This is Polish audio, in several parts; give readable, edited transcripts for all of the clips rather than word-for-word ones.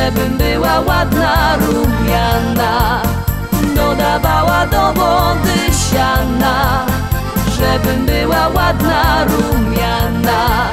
żebym była ładna, rumiana. Dodawała do wody siana, żebym była ładna, rumiana.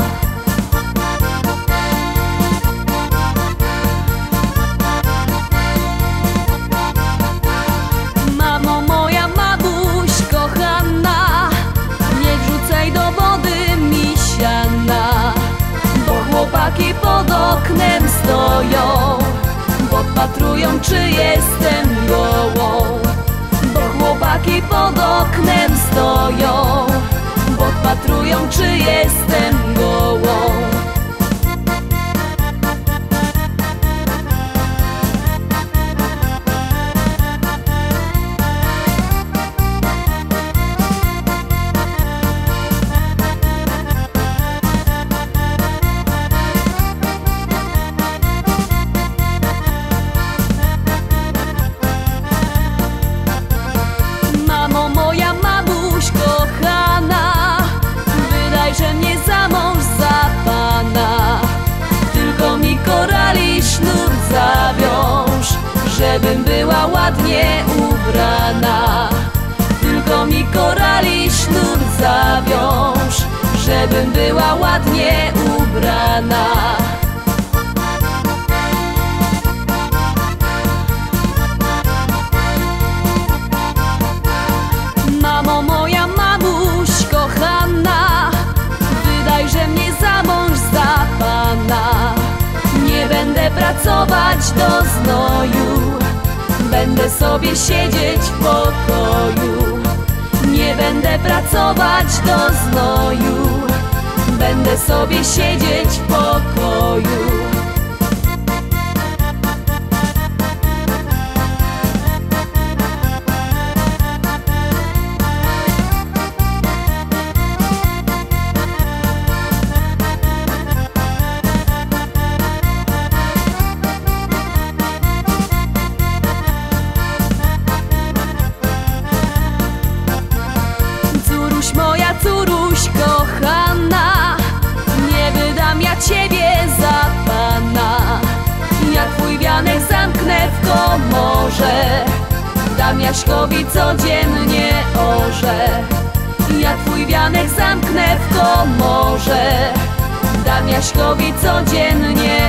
Mamo moja, mamuś kochana, nie wrzucaj do wody mi siana, bo chłopaki pod oknem stoją, podpatrują, czy jestem gołą. Bo chłopaki pod oknem stoją, podpatrują, czy jestem gołą. Mamo moja, mamuś kochana, wydajże mnie za mąż, za pana. Tylko mi korali sznur zawiąż, żebym była ładnie ubrana. Tylko mi korali sznur zawiąż, żebym była ładnie ubrana. Mamo moja, mamuś kochana, wydajże mnie za mąż, za pana. Nie będę pracować do znoju, będę sobie siedzieć w pokoju. Nie będę pracować do znoju, będę sobie siedzieć w pokoju. Moja córuś kochana, nie wydam ja ciebie za pana. Ja twój wianek zamknę w komorze, dam Jaśkowi codziennie orze. Ja twój wianek zamknę w komorze, dam Jaśkowi codziennie